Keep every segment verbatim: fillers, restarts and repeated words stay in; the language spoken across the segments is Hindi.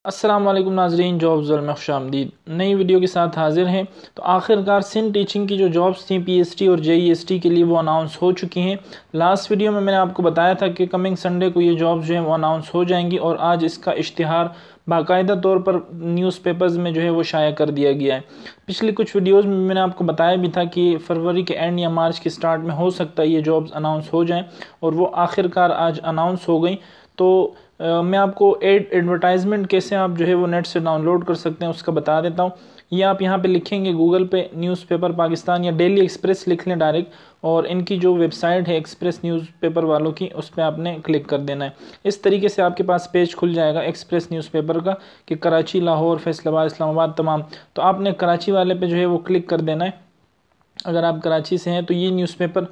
अस्सलाम वालेकुम नाजरीन, जॉब्स में खुशामदीद। नई वीडियो के साथ हाजिर हैं। तो आखिरकार सिंध टीचिंग की जो जॉब्स थी पीएसटी और जेईएसटी के लिए वो अनाउंस हो चुकी हैं। लास्ट वीडियो में मैंने आपको बताया था कि कमिंग संडे को ये जॉब्स जो हैं वो अनाउंस हो जाएंगी और आज इसका इश्तिहार बाकायदा तौर पर न्यूज़पेपर्स में जो है वो शाया कर दिया गया है। पिछली कुछ वीडियोज़ में मैंने आपको बताया भी था कि फरवरी के एंड या मार्च के स्टार्ट में हो सकता है ये जॉब्स अनाउंस हो जाएँ और वो आखिरकार आज अनाउंस हो गई। तो Uh, मैं आपको एड एडवर्टाइजमेंट कैसे आप जो है वो नेट से डाउनलोड कर सकते हैं उसका बता देता हूँ। ये आप यहाँ पे लिखेंगे गूगल पे न्यूज़पेपर पाकिस्तान या डेली एक्सप्रेस लिख लें डायरेक्ट, और इनकी जो वेबसाइट है एक्सप्रेस न्यूज़पेपर वालों की उस पर आपने क्लिक कर देना है। इस तरीके से आपके पास पेज खुल जाएगा एक्सप्रेस न्यूज़पेपर का कि कराची, लाहौर, फैसलाबाद, इस्लामाबाद तमाम। तो आपने कराची वाले पे जो है वो क्लिक कर देना है। अगर आप कराची से हैं तो ये न्यूज़पेपर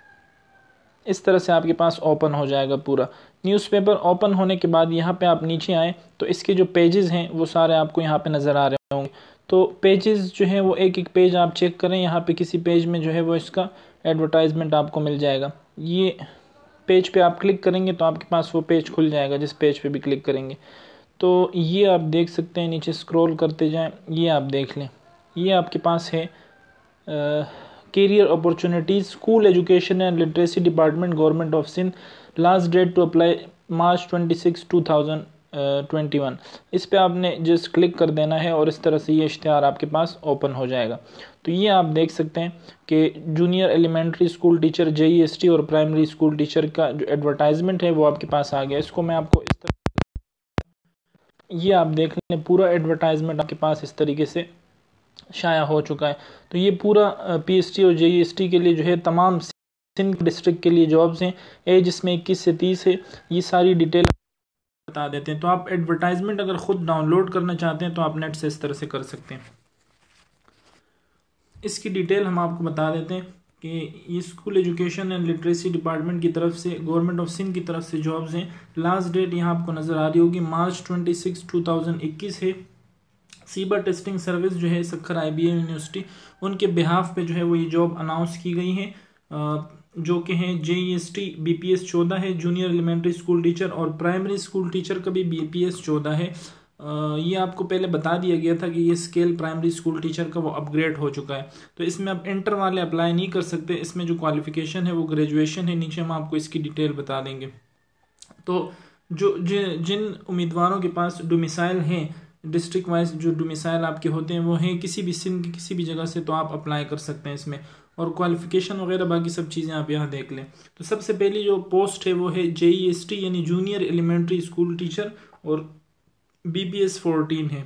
इस तरह से आपके पास ओपन हो जाएगा। पूरा न्यूज़पेपर ओपन होने के बाद यहाँ पे आप नीचे आएँ तो इसके जो पेजेस हैं वो सारे आपको यहाँ पे नज़र आ रहे होंगे। तो पेजेस जो हैं वो एक एक पेज आप चेक करें। यहाँ पे किसी पेज में जो है वो इसका एडवर्टाइजमेंट आपको मिल जाएगा। ये पेज पे आप क्लिक करेंगे तो आपके पास वो पेज खुल जाएगा जिस पेज पे भी क्लिक करेंगे। तो ये आप देख सकते हैं, नीचे स्क्रॉल करते जाएँ, ये आप देख लें। ये आपके पास है career opportunities, school education and literacy department, government of Sindh. Last date to apply March twenty six two thousand twenty one. इस पे आपने जस्ट क्लिक कर देना है और इस तरह से ये इश्तिहार आपके पास ओपन हो जाएगा। तो ये आप देख सकते हैं कि junior elementary school teacher JEST और प्राइमरी स्कूल टीचर का जो एडवर्टाइजमेंट है वो आपके पास आ गया। इसको मैं आपको इस तरह, ये आप देख लें, पूरा एडवर्टाइजमेंट आपके पास इस तरीके से शाया हो चुका है। तो ये पूरा पीएसटी और जेईएसटी के लिए जो है तमाम सिंध डिस्ट्रिक्ट के लिए जॉब्स हैं। एज इसमें इक्कीस से तीस है। ये सारी डिटेल बता देते हैं। तो आप एडवर्टाइजमेंट अगर ख़ुद डाउनलोड करना चाहते हैं तो आप नेट से इस तरह से कर सकते हैं। इसकी डिटेल हम आपको बता देते हैं कि ये school education and literacy department की तरफ से, गवर्नमेंट ऑफ सिंध की तरफ से जॉब्स हैं। लास्ट डेट यहाँ आपको नज़र आ रही होगी March twenty six two thousand इक्कीस है। सीबा टेस्टिंग सर्विस जो है सक्खर आईबीएम यूनिवर्सिटी, उनके बिहाफ पे जो है वो ये जॉब अनाउंस की गई है, जो कि हैं जेईएसटी बीपीएस चौदह है, जूनियर एलिमेंट्री स्कूल टीचर, और प्राइमरी स्कूल टीचर का भी बीपीएस चौदह है। ये आपको पहले बता दिया गया था कि ये स्केल प्राइमरी स्कूल टीचर का वो अपग्रेड हो चुका है। तो इसमें अब इंटर वाले अप्लाई नहीं कर सकते। इसमें जो क्वालिफिकेशन है वो ग्रेजुएशन है। नीचे हम आपको इसकी डिटेल बता देंगे। तो जो जिन उम्मीदवारों के पास डोमिसाइल हैं, डिस्ट्रिक्ट वाइज जो डोमिसाइल आपके होते हैं वो हैं किसी भी सिंध की किसी भी जगह से, तो आप अप्लाई कर सकते हैं इसमें। और क्वालिफिकेशन वगैरह बाकी सब चीज़ें आप यहाँ देख लें। तो सबसे पहली जो पोस्ट है वो है जेईएसटी यानी जूनियर एलिमेंट्री स्कूल टीचर, और बीपीएस फोर्टीन है।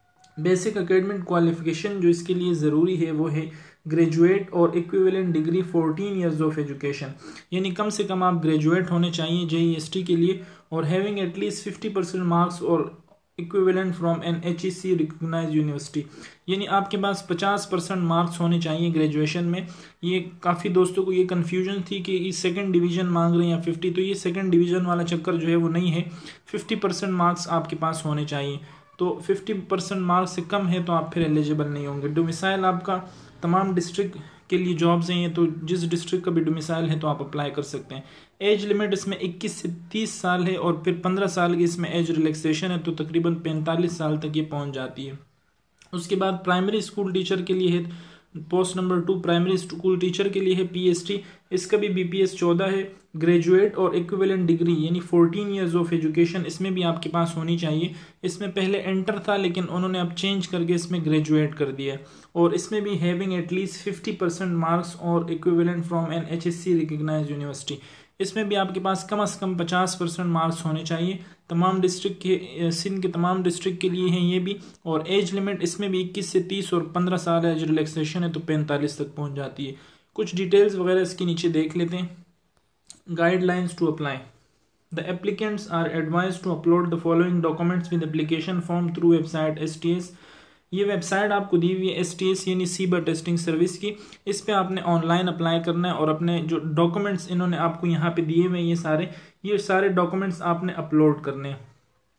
बेसिक एकेडमिक क्वालिफिकेशन जो इसके लिए ज़रूरी है वो है ग्रेजुएट और equivalent degree fourteen years of education, यानी कम से कम आप ग्रेजुएट होने चाहिए जेईएसटी के लिए, और having at least fifty percent marks और equivalent from N H E C recognise university, यानी आपके पास पचास परसेंट मार्क्स होने चाहिए ग्रेजुएशन में। ये काफ़ी दोस्तों को ये कन्फ्यूजन थी कि ये सेकंड डिवीज़न मांग रहे हैं या फिफ्टी, तो ये सेकंड डिवीज़न वाला चक्कर जो है वो नहीं है। फिफ्टी परसेंट मार्क्स आपके पास होने चाहिए। तो फिफ्टी परसेंट मार्क्स से कम है तो आप फिर एलिजिबल नहीं होंगे। डोमिसाइल आपका तमाम डिस्ट्रिक्ट के लिए जॉब्स हैं, तो जिस डिस्ट्रिक्ट का भी डोमिसाइल है तो आप अप्लाई कर सकते हैं। एज लिमिट इसमें इक्कीस से तीस साल है, और फिर पंद्रह साल की इसमें एज रिलैक्सेशन है, तो तकरीबन पैंतालीस साल तक ये पहुंच जाती है। उसके बाद प्राइमरी स्कूल टीचर के लिए है post number two, primary school teacher के लिए है पीएसटी, इसका भी बीपीएस चौदह है। ग्रेजुएट और इक्विवेलेंट डिग्री यानी फोर्टीन इयर्स ऑफ एजुकेशन इसमें भी आपके पास होनी चाहिए। इसमें पहले एंटर था लेकिन उन्होंने अब चेंज करके इसमें ग्रेजुएट कर दिया है। और इसमें भी having at least fifty percent marks और equivalent from N H S C recognise university, इसमें भी आपके पास कम से कम पचास परसेंट मार्क्स होने चाहिए। तमाम डिस्ट्रिक्ट के, सिंध के तमाम डिस्ट्रिक्ट के लिए हैं ये भी। और एज लिमिट इसमें भी इक्कीस से तीस और पंद्रह साल एज रिलैक्सेशन है, तो पैंतालीस तक पहुंच जाती है। कुछ डिटेल्स वगैरह इसके नीचे देख लेते हैं। Guidelines to apply, the applicants are advised to upload the following documents with application form through website S T S. ये वेबसाइट आपको दी हुई है एस टी एस यानी सीबा टेस्टिंग सर्विस की। इस पे आपने ऑनलाइन अप्लाई करना है और अपने जो डॉक्यूमेंट्स इन्होंने आपको यहाँ पे दिए हुए ये सारे ये सारे डॉक्यूमेंट्स आपने अपलोड करने हैं।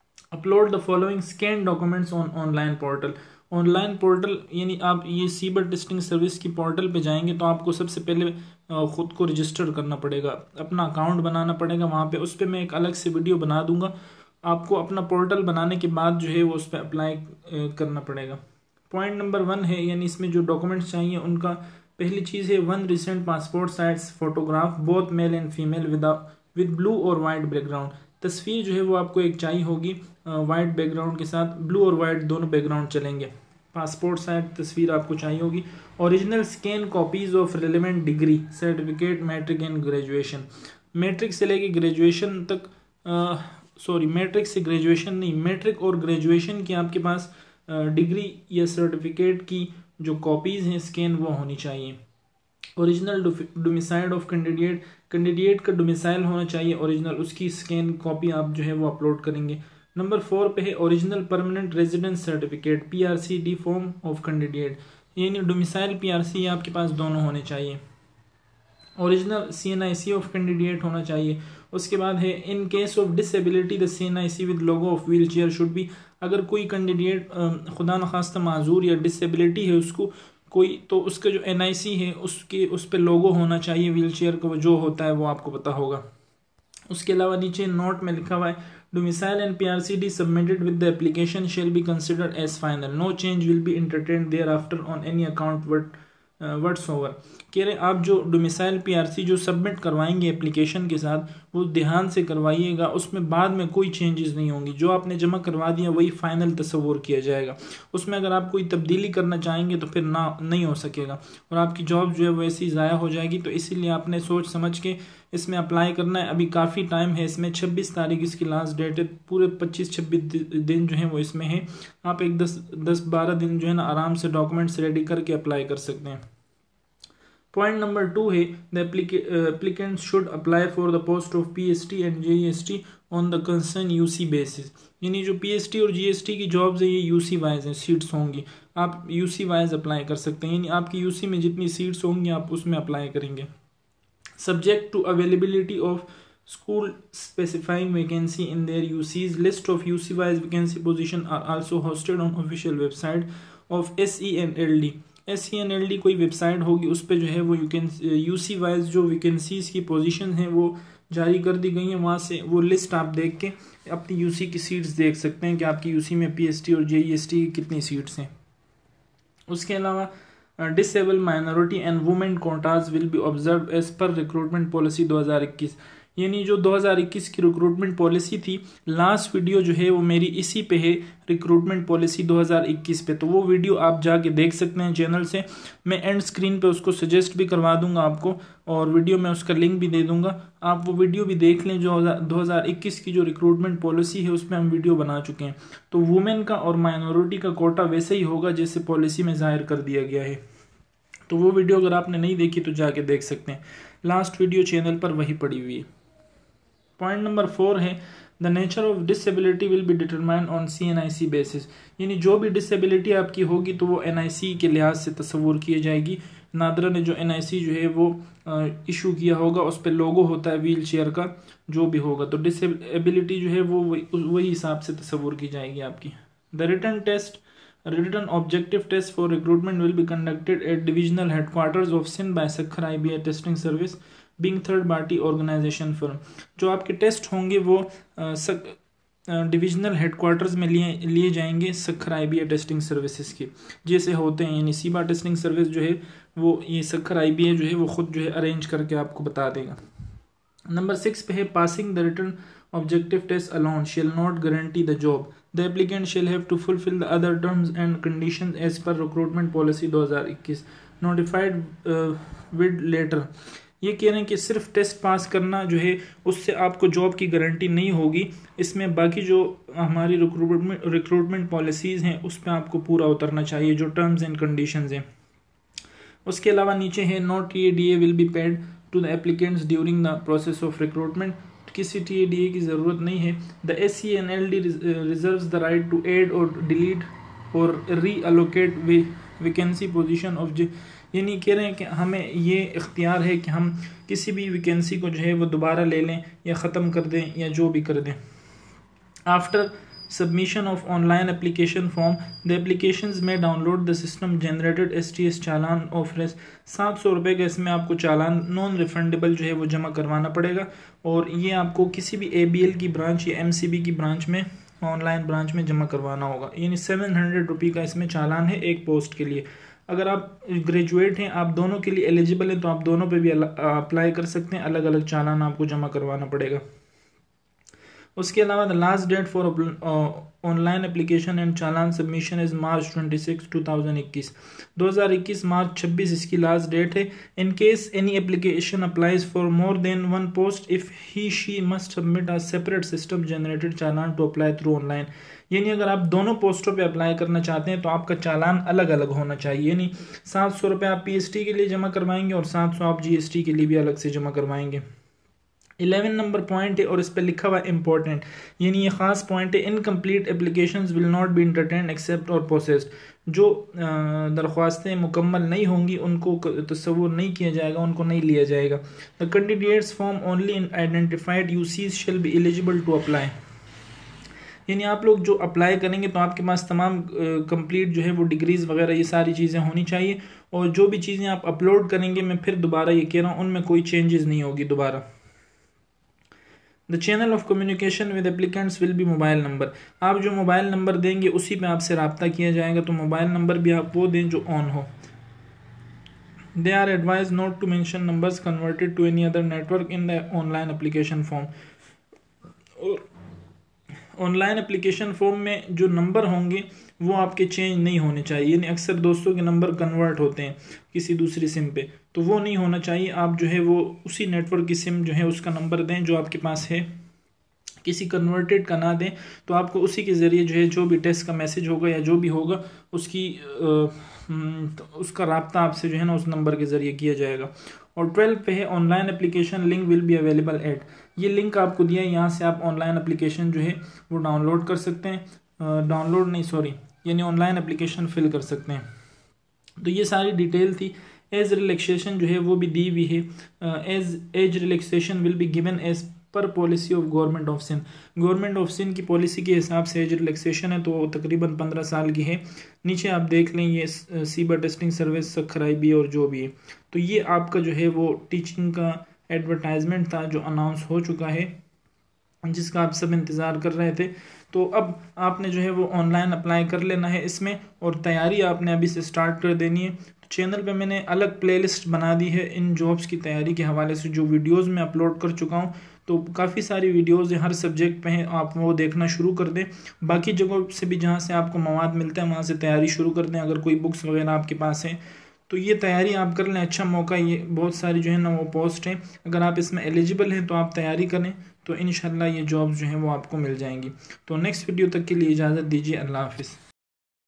Upload the following scan documents on online portal. Online portal यानी आप ये सीबा टेस्टिंग सर्विस की पोर्टल पे जाएंगे तो आपको सबसे पहले ख़ुद को रजिस्टर करना पड़ेगा, अपना अकाउंट बनाना पड़ेगा वहाँ पे। उस पर मैं एक अलग से वीडियो बना दूंगा। आपको अपना पोर्टल बनाने के बाद जो है वो उस पर अप्लाई करना पड़ेगा। पॉइंट नंबर वन है, यानी इसमें जो डॉक्यूमेंट्स चाहिए उनका पहली चीज़ है one recent passport size photograph both male and female without with blue or white background. तस्वीर जो है वो आपको एक चाहिए होगी वाइट बैकग्राउंड के साथ, ब्लू और वाइट दोनों बैकग्राउंड चलेंगे। पासपोर्ट साइज तस्वीर आपको चाहिए होगी। Original scan copies of relevant degree certificate matric and graduation, matric से लेके ग्रेजुएशन तक, सॉरी मैट्रिक से ग्रेजुएशन नहीं, मैट्रिक और ग्रेजुएशन की आपके पास डिग्री या सर्टिफिकेट की जो कॉपीज़ हैं स्कैन वो होनी चाहिए। Original domicile of candidate, candidate का डोमिसाइल होना चाहिए ओरिजिनल, उसकी स्कैन कॉपी आप जो है वो अपलोड करेंगे। नंबर फोर पे है original permanent residence certificate P R C D form of candidate, यानी डोमिसाइल पी आर सी आपके पास दोनों होने चाहिए। Original C N I C of candidate होना चाहिए। उसके बाद है in case of disability the C N I C with logo of wheelchair should be, अगर कोई कैंडिडेट खुदा न खास्ता माजूर या डिसेबिलिटी है उसको कोई, तो उसका जो एन आई सी है उसके उस पर लोगो होना चाहिए व्हील चेयर का, जो होता है वो आपको पता होगा। उसके अलावा नीचे नोट में लिखा हुआ है domicile and P R C D submitted with the application shall be considered as final, no change will be entertained thereafter on any account whatsoever. कह रहे आप जो डोमिसाइल पीआरसी जो सबमिट करवाएंगे एप्लीकेशन के साथ वो ध्यान से करवाइएगा, उसमें बाद में कोई चेंजेस नहीं होंगी, जो आपने जमा करवा दिया वही फाइनल तस्वुर किया जाएगा। उसमें अगर आप कोई तब्दीली करना चाहेंगे तो फिर ना नहीं हो सकेगा और आपकी जॉब जो है वो ऐसी ज़ाया हो जाएगी। तो इसीलिए आपने सोच समझ के इसमें अप्लाई करना है। अभी काफ़ी टाइम है इसमें, छब्बीस तारीख इसकी लास्ट डेट है, पूरे पच्चीस छब्बीस दिन जो है वो इसमें है। आप एक दस दस बारह दिन जो है ना आराम से डॉक्यूमेंट्स रेडी करके अप्लाई कर सकते हैं। पॉइंट नंबर टू है the applicant should apply for the post of PST and GST on the concern UC basis, यानी जो पीएसटी और जीएसटी की जॉब्स है ये यूसी वाइज हैं, सीट्स होंगी, आप यूसी वाइज अप्लाई कर सकते हैं, यानी आपकी यूसी में जितनी सीट्स होंगी आप उसमें अप्लाई करेंगे। Subject to availability of school specifying vacancy in their U Cs, list of U C wise vacancy position are also hosted on official website of S E N L D। S E N L D कोई वेबसाइट होगी उस पर जो है वो यू सी वाइज जो वैकेंसीज की पोजीशन है वो जारी कर दी गई हैं, वहाँ से वो लिस्ट आप देख के अपनी यूसी की सीट्स देख सकते हैं कि आपकी यूसी में पीएसटी और जेईएसटी की कितनी सीट्स हैं। उसके अलावा disable minority and women quotas will be observe as per recruitment policy दो हज़ार इक्कीस, यानी जो दो हज़ार इक्कीस की रिक्रूटमेंट पॉलिसी थी, लास्ट वीडियो जो है वो मेरी इसी पे है, रिक्रूटमेंट पॉलिसी दो हज़ार इक्कीस पे, तो वो वीडियो आप जाके देख सकते हैं चैनल से। मैं एंड स्क्रीन पे उसको सजेस्ट भी करवा दूंगा आपको और वीडियो में उसका लिंक भी दे दूंगा, आप वो वीडियो भी देख लें। जो दो हज़ार इक्कीस की जो रिक्रूटमेंट पॉलिसी है उसमें हम वीडियो बना चुके हैं। तो वुमेन का और माइनॉरिटी का कोटा वैसे ही होगा जैसे पॉलिसी में जाहिर कर दिया गया है। तो वो वीडियो अगर आपने नहीं देखी तो जाके देख सकते हैं, लास्ट वीडियो चैनल पर वही पड़ी हुई है। पॉइंट नंबर फोर है the nature of disability will be determine on C N I C basis, यानी जो भी डिसेबिलिटी आपकी होगी तो वो एन आई सी के लिहाज से तस्वुर की जाएगी। नादरा ने जो एन आई सी जो है वो इशू किया होगा उस पर लोगो होता है व्हील चेयर का, जो भी होगा तो डिसेबिलिटी जो है वो वही हिसाब से तस्वुर की जाएगी आपकी। The written test Written objective test for recruitment will be conducted at divisional headquarters of Sindh by Sakhar I B A Testing Service being third party organization firm। जो आपके टेस्ट होंगे वो डिविजनल हेडक्वार्टर्स में लिए लिए जाएंगे Sukkur I B A testing services के जैसे होते हैं, यानी सीबा टेस्टिंग सर्विस जो है वो ये सखर आई बी ए जो है वो खुद जो है अरेंज करके आपको बता देगा। नंबर सिक्स पे है passing the written objective test alone shall not guarantee the job, the applicant shall have to fulfill the other terms and conditions as per recruitment policy दो हज़ार इक्कीस notified uh, with later। ये कह रहे हैं कि सिर्फ टेस्ट पास करना जो है उससे आपको जॉब की गारंटी नहीं होगी, इसमें बाकी जो हमारी रिक्रूटमेंट रिक्रूटमेंट पॉलिसीज़ हैं उस पर आपको पूरा उतरना चाहिए, जो टर्म्स एंड कंडीशंस हैं। उसके अलावा नीचे है no T A D A will be paid to the applicants during the process of recruitment, किसी टी ए डी ए की ज़रूरत नहीं है। The S C N L D reserves the right to add or delete or री अलोकेट वैकेंसी पोजीशन ऑफ, यानी कह रहे हैं कि हमें ये इख्तियार है कि हम किसी भी वैकेंसी को जो है वो दोबारा ले लें या ख़त्म कर दें या जो भी कर दें। After submission of online application form, the applications में download the system generated S T S challan of रेस। सात सौ रुपये का इसमें आपको चालान नॉन रिफंडेबल जो है वो जमा करवाना पड़ेगा, और ये आपको किसी भी ए बी एल की ब्रांच या एम सी बी की ब्रांच में, ऑनलाइन ब्रांच में जमा करवाना होगा। यानी सेवन हंड्रेड रुपये का इसमें चालान है एक पोस्ट के लिए। अगर आप ग्रेजुएट हैं, आप दोनों के लिए एलिजिबल हैं, तो आप दोनों पे भी अप्लाई कर सकते हैं, अलग अलग चालान आपको जमा करवाना पड़ेगा। उसके अलावा the last date for online application and challan submission is March twenty six two thousand इक्कीस दो हज़ार इक्कीस मार्च छब्बीस इसकी लास्ट डेट है। In case any application applies for more than one post if he she must submit a separate system generated challan to apply through online. यानी अगर आप दोनों पोस्टों पे अप्लाई करना चाहते हैं तो आपका चालान अलग अलग होना चाहिए। यानी सात सौ रुपये आप पी एस टी के लिए जमा करवाएंगे और सात सौ आप जी एस टी के लिए भी अलग से जमा करवाएंगे। इलेवन नंबर पॉइंट है और इस पर लिखा हुआ इंपॉर्टेंट, यानी ये खास पॉइंट है, incomplete applications will not be entertained accept और प्रोसेस्ड। जो दरख्वास्तें मुकम्मल नहीं होंगी उनको तस्वुर नहीं किया जाएगा, उनको नहीं लिया जाएगा। The candidates from only in identified UCs shall be eligible to apply. यानी आप लोग जो अप्लाई करेंगे तो आपके पास तमाम कंप्लीट जो है वो डिग्रीज़ वगैरह ये सारी चीज़ें होनी चाहिए, और जो भी चीज़ें आप अपलोड करेंगे, मैं फिर दोबारा ये कह रहा हूँ, उनमें कोई चेंजेस नहीं होगी दोबारा। The channel of communication with applicants will be mobile number. आप जो मोबाइल नंबर देंगे उसी पे आपसे रब्ता किया जाएगा, तो मोबाइल नंबर भी आप वो दें जो ऑन हो। They are advised not to mention numbers converted to any other network in the online application form. और ऑनलाइन एप्लीकेशन फॉर्म में जो नंबर होंगे वो आपके चेंज नहीं होने चाहिए। यानी अक्सर दोस्तों के नंबर कन्वर्ट होते हैं किसी दूसरी सिम पे, तो वो नहीं होना चाहिए। आप जो है वो उसी नेटवर्क की सिम जो है उसका नंबर दें जो आपके पास है, किसी कन्वर्टेड का ना दें। तो आपको उसी के ज़रिए जो है जो भी टेक्स्ट का मैसेज होगा या जो भी होगा उसकी तो उसका रब्ता आपसे जो है ना उस नंबर के ज़रिए किया जाएगा। और ट्वेल्व पे है online application link will be available at. ये लिंक आपको दिया है, यहाँ से आप ऑनलाइन एप्लीकेशन जो है वो डाउनलोड कर सकते हैं, डाउनलोड नहीं सॉरी यानी ऑनलाइन एप्लीकेशन फिल कर सकते हैं। तो ये सारी डिटेल थी। एज रिलैक्सेशन जो है वो भी दी हुई है। Age age relaxation will be given as per policy of government of Sindh. Government of Sindh की पॉलिसी के हिसाब से एज रिलैक्सेशन है तो वो तकरीबन पंद्रह साल की है। नीचे आप देख लें ये सीबा टेस्टिंग सर्विस खराबी और जो भी है। तो ये आपका जो है वो टीचिंग का एडवर्टाइजमेंट था जो अनाउंस हो चुका है, जिसका आप सब इंतज़ार कर रहे थे। तो अब आपने जो है वो ऑनलाइन अप्लाई कर लेना है इसमें, और तैयारी आपने अभी से स्टार्ट कर देनी है। तो चैनल पे मैंने अलग प्लेलिस्ट बना दी है इन जॉब्स की तैयारी के हवाले से, जो वीडियोस मैं अपलोड कर चुका हूँ। तो काफ़ी सारी वीडियोस हर सब्जेक्ट पे हैं, आप वो देखना शुरू कर दें। बाकी जगहों से भी जहाँ से आपको मवाद मिलता है वहाँ से तैयारी शुरू कर दें। अगर कोई बुक्स वगैरह आपके पास हैं तो ये तैयारी आप कर लें, अच्छा मौका। ये बहुत सारी जो है ना वो पोस्ट हैं, अगर आप इसमें एलिजिबल हैं तो आप तैयारी करें, तो इंशाल्लाह ये जॉब्स जो हैं वो आपको मिल जाएंगी। तो नेक्स्ट वीडियो तक के लिए इजाज़त दीजिए। अल्लाह हाफिज़।